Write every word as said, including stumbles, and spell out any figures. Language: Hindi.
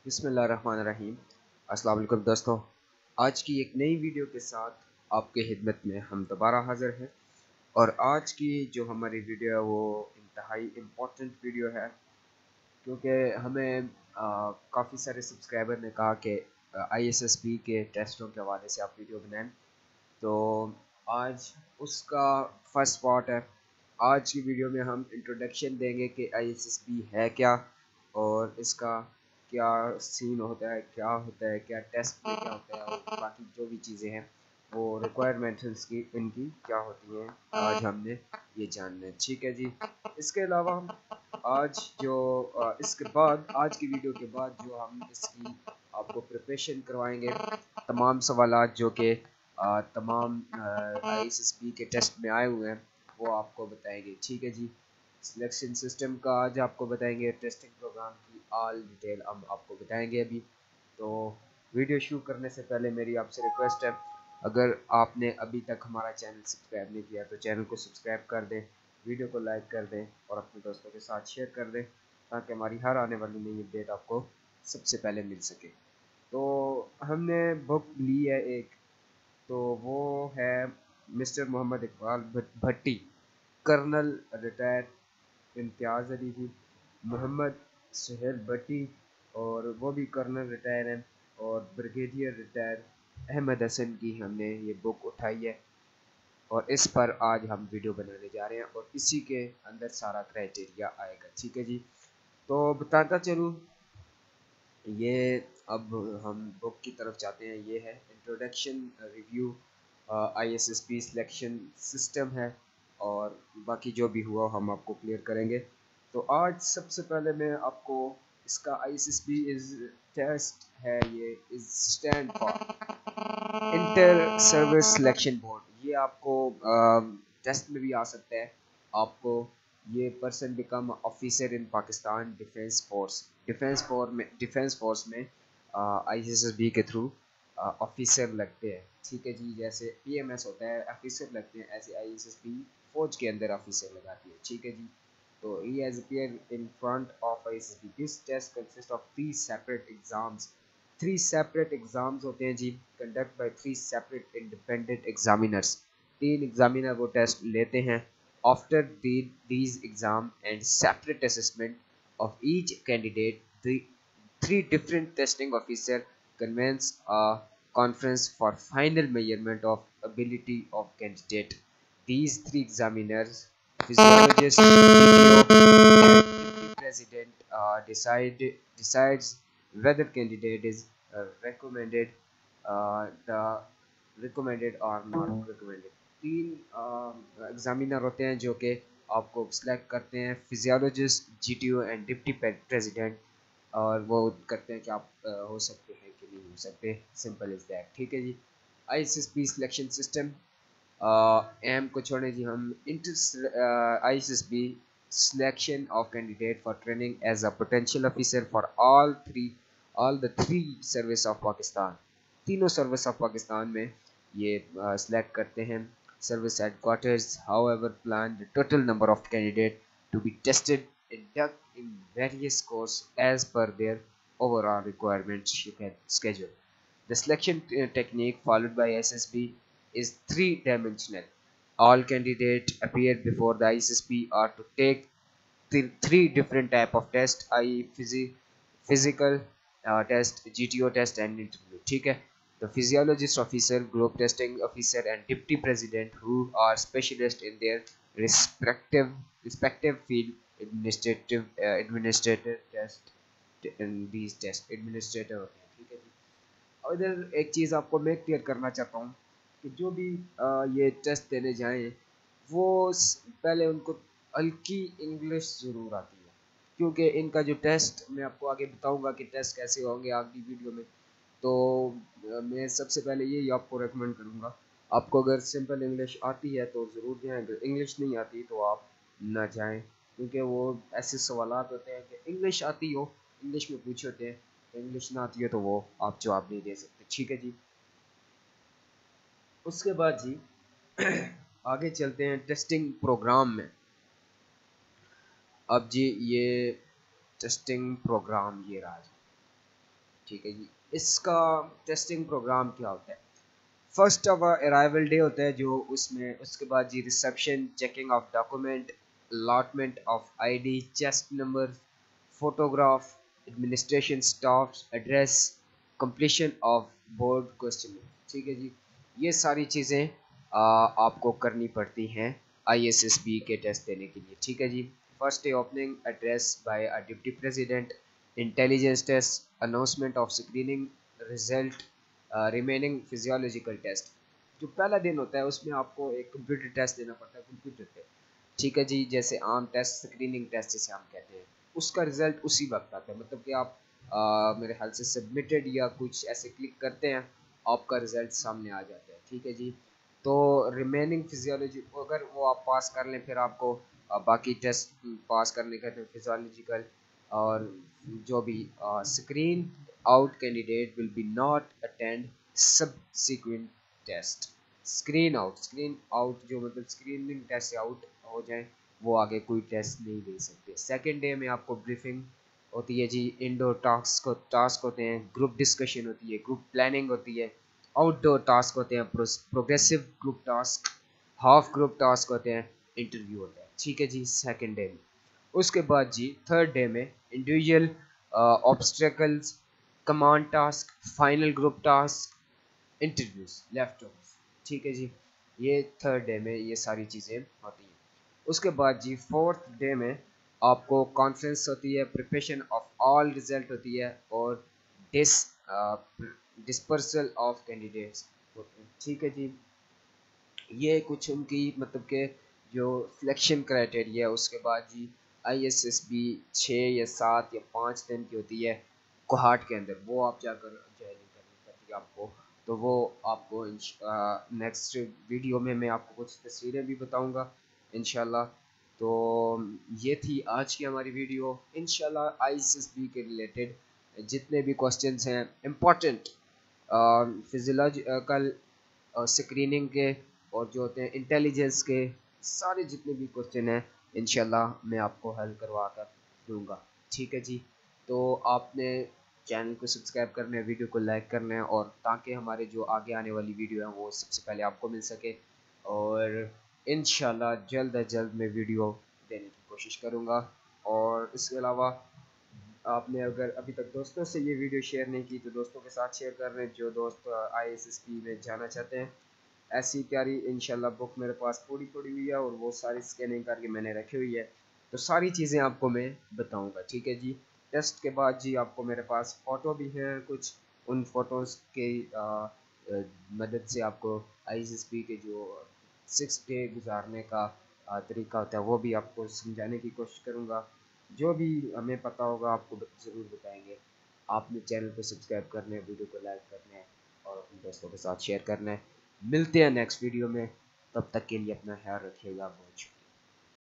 बिस्मिल्लाहिर्रहमानिर्रहीम। अस्सलाम वालेकुम दोस्तों, आज की एक नई वीडियो के साथ आपके खिदमत में हम दोबारा हाज़िर हैं। और आज की जो हमारी वीडियो है वो इंतहाई इम्पोर्टेंट वीडियो है, क्योंकि हमें काफ़ी सारे सब्सक्राइबर ने कहा कि आई एस एस बी के टेस्टों के हवाले से आप वीडियो बनाएं। तो आज उसका फर्स्ट पार्ट है। आज की वीडियो में हम इंट्रोडक्शन देंगे कि आई एस एस बी है क्या, और इसका क्या सीन होता है, क्या होता है, क्या टेस्ट में क्या होता है, और बाकी जो भी चीज़ें हैं वो रिक्वायरमेंट्स की इनकी क्या होती हैं, आज हमने ये जानना है। ठीक है जी। इसके अलावा हम आज जो इसके बाद आज की वीडियो के बाद जो हम इसकी आपको प्रिपरेशन करवाएंगे, तमाम सवालात जो कि तमाम आई एस एस बी के टेस्ट में आए हुए हैं वो आपको बताएंगे। ठीक है जी। सिलेक्शन सिस्टम का आज आपको बताएंगे, टेस्टिंग प्रोग्राम की ऑल डिटेल हम आपको बताएंगे अभी। तो वीडियो शुरू करने से पहले मेरी आपसे रिक्वेस्ट है, अगर आपने अभी तक हमारा चैनल सब्सक्राइब नहीं किया तो चैनल को सब्सक्राइब कर दें, वीडियो को लाइक कर दें और अपने दोस्तों के साथ शेयर कर दें, ताकि हमारी हर आने वाली नई अपडेट आपको सबसे पहले मिल सके। तो हमने बुक ली है एक, तो वो है mister Mohammad Iqbal Bhatti, colonel retired Imtiaz Ali ji, Mohammad Suhail Bhatti, और वो भी कर्नल रिटायर हैं, और ब्रिगेडियर रिटायर अहमद हसन की हमने ये बुक उठाई है, और इस पर आज हम वीडियो बनाने जा रहे हैं, और इसी के अंदर सारा क्राइटेरिया आएगा। ठीक है जी। तो बताता चलूँ, ये अब हम बुक की तरफ जाते हैं। ये है introduction review I S S B selection system है, और बाकी जो भी हुआ हम आपको क्लियर करेंगे। तो आज सबसे पहले मैं आपको इसका I S S B is test है, ये is stand for inter service selection board. ये आपको टेस्ट uh, में भी आ सकता है। आपको ये person become officer in Pakistan defence force, defence force में डिफेंस फोर्स में आई एस एस बी के थ्रू ऑफिसर लगते हैं। ठीक है जी। जैसे पी एम एस होता है, ऑफिसर लगते हैं, ऐसे आई एस एस बी फौज के अंदर ऑफिसर लगाती है। ठीक है जी। तो he has appeared in front of I S S B. This test consist of three separate exams. Three separate exams होते हैं जी, conduct by three separate independent examiners. तीन एग्जामिनर वो टेस्ट लेते हैं। After the, these exam and separate assessment of each candidate, the three different testing officer convenes a conference for final measurement of ability of candidate. These three examiners, physiologist, G T O, and deputy president, uh, decide decides whether candidate is uh, recommended, uh, the recommended or not recommended. तीन एग्जामिनर होते हैं जो कि आपको सिलेक्ट करते हैं, physiologist, GTO and deputy president, और वो करते हैं कि आप आ, हो सकते हैं कि नहीं हो सकते। Simple is that. ठीक है जी। I S S B selection system एम को छोड़ें जी, हम inter I S S B selection of candidate for training as a potential officer for all three all the three service of Pakistan. तीनों सर्विस ऑफ पाकिस्तान में ये सिलेक्ट uh, करते हैं। Service headquarters, however, plan the total number of candidates to be tested induct in various courses as per their overall requirements schedule. The selection technique followed by S S B is three-dimensional. All candidates appear before the I S S B are to take th three different type of tests, that is phys physical uh, test, G T O test and interview. ठीक है। The physiologist officer, group testing officer and deputy president who are specialists in their respective respective field administrative uh, administrative test and these test administrator होते हैं। ठीक है जी। और इधर एक चीज़ आपको मैं क्लियर करना चाहता हूँ कि जो भी आ, ये टेस्ट देने जाएं वो पहले उनको हल्की इंग्लिश ज़रूर आती है, क्योंकि इनका जो टेस्ट मैं आपको आगे बताऊंगा कि टेस्ट कैसे होंगे आगे वीडियो में। तो मैं सबसे पहले यही आपको रेकमेंड करूँगा, आपको अगर सिंपल इंग्लिश आती है तो ज़रूर जाएं, अगर इंग्लिश नहीं आती तो आप ना जाएं, क्योंकि वो ऐसे सवालात होते हैं कि इंग्लिश आती हो, इंग्लिश में पूछे होते हैं, इंग्लिश ना आती है तो वो आप जवाब नहीं दे सकते। ठीक है जी। उसके बाद जी आगे चलते हैं टेस्टिंग प्रोग्राम में। अब जी ये टेस्टिंग प्रोग्राम ये रहा जी। ठीक है जी। इसका टेस्टिंग प्रोग्राम क्या होता है? फर्स्ट ऑफ अराइवल डे होता है जो उसमें, उसके बाद जी reception, checking of document, allotment of ID, chest number, photograph, administration staff, address, completion of board question. ठीक है जी। ये सारी चीज़ें आपको करनी पड़ती हैं आई एस एस बी के टेस्ट देने के लिए। ठीक है जी। First day opening address by a deputy president, intelligence test, announcement of screening result, remaining physiological test. जो पहला दिन होता है उसमें आपको एक कंप्यूटर टेस्ट देना पड़ता है कंप्यूटर पे। ठीक है जी। जैसे आम टेस्ट, स्क्रीनिंग टेस्ट जिसे हम कहते हैं, उसका रिजल्ट उसी वक्त आता है। मतलब कि आप आ, मेरे ख्याल से सबमिटेड या कुछ ऐसे क्लिक करते हैं, आपका रिजल्ट सामने आ जाता है। ठीक है जी। तो रिमेनिंग फिजियोलॉजी अगर वो आप पास कर लें, फिर आपको आ, बाकी टेस्ट पास करने का फिजियोलॉजिकल और जो भी screen out candidate will be not attend subsequent test. Screen out, screen out जो मतलब स्क्रीनिंग टेस्ट से आउट हो जाए वो आगे कोई टेस्ट नहीं दे सकते। सेकेंड डे में आपको ब्रीफिंग होती है जी, इंडोर टास्क को टास्क होते हैं, ग्रुप डिस्कशन होती है, ग्रुप प्लानिंग होती है, आउटडोर टास्क होते हैं, progressive group task, half group task होते हैं, इंटरव्यू होता है। ठीक है जी। सेकेंड डे में उसके बाद जी थर्ड डे में individual obstacles, command task, final group task, interviews, leftovers. ठीक है जी। ये थर्ड डे में ये सारी चीज़ें होती हैं। उसके बाद जी फोर्थ डे में आपको कॉन्फ्रेंस होती है, प्रिपरेशन ऑफ ऑल रिजल्ट होती है और डिस डिस्पर्सल ऑफ कैंडिडेट्स होते हैं। ठीक है जी। ये कुछ उनकी मतलब के जो सिलेक्शन क्राइटेरिया है। उसके बाद जी आई एस एस बी छः या सात या पाँच दिन की होती है कोहाट के अंदर, वो आप जाकर ज्वाइनिंग करनी पड़ती है आपको। तो वो आपको नेक्स्ट वीडियो में मैं आपको कुछ तस्वीरें भी बताऊंगा इंशाल्लाह। तो ये थी आज की हमारी वीडियो। इंशाल्लाह आई एस एस बी के रिलेटेड जितने भी क्वेश्चंस हैं इम्पोर्टेंट फिजियोलॉजिकल स्क्रीनिंग के और जो होते हैं इंटेलिजेंस के, सारे जितने भी क्वेश्चन हैं इंशाल्लाह मैं आपको हल करवा कर दूँगा। ठीक है जी। तो आपने चैनल को सब्सक्राइब करना है, वीडियो को लाइक करना है, और ताकि हमारे जो आगे आने वाली वीडियो है वो सबसे पहले आपको मिल सके। और इंशाल्लाह जल्द अज जल्द मैं वीडियो देने की कोशिश करूँगा। और इसके अलावा आपने अगर अभी तक दोस्तों से ये वीडियो शेयर नहीं की तो दोस्तों के साथ शेयर कर रहे हैं, जो दोस्त आई एस एस बी में जाना चाहते हैं। ऐसी प्यारी इंशाल्लाह बुक मेरे पास थोड़ी पड़ी हुई है और वो सारी स्कैनिंग करके मैंने रखी हुई है। तो सारी चीज़ें आपको मैं बताऊंगा। ठीक है जी। टेस्ट के बाद जी आपको मेरे पास फ़ोटो भी हैं कुछ, उन फ़ोटोज़ के आ, आ, मदद से आपको आई एस एस बी के जो सिक्स डे गुजारने का आ, तरीका होता है वो भी आपको समझाने की कोशिश करूँगा। जो भी हमें पता होगा आपको ज़रूर बताएंगे। आपने चैनल को सब्सक्राइब करना है, वीडियो को लाइक करना है और अपने दोस्तों के साथ शेयर करना है। मिलते हैं नेक्स्ट वीडियो में, तब तक के लिए अपना ख्याल रखिएगा। बहुत